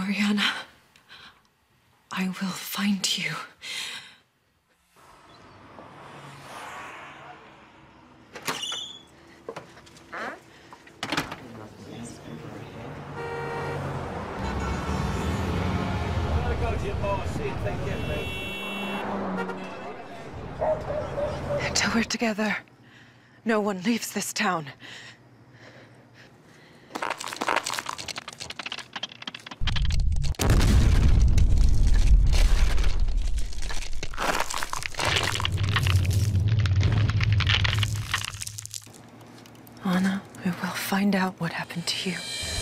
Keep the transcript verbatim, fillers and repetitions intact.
Mariana, I will find you. Until we're together, no one leaves this town. Anna, we will find out what happened to you.